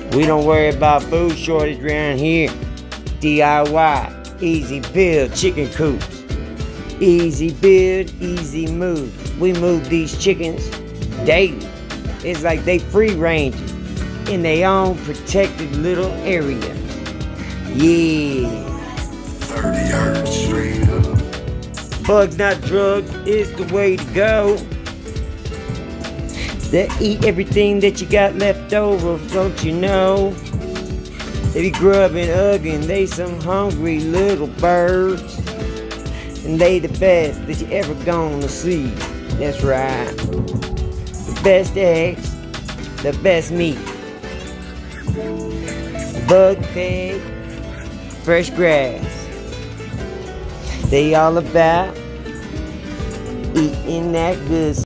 We don't worry about food shortage around here. DIY, easy build chicken coops. Easy build, easy move. We move these chickens daily. It's like they free range in their own protected little area. Yeah. 30 hertz straight up. Bugs not drugs is the way to go. They eat everything that you got left over, don't you know? They be grubbing, hugging, they some hungry little birds. And they the best that you ever gonna see. That's right. The best eggs, the best meat. Bug fed, fresh grass. They all about eating that good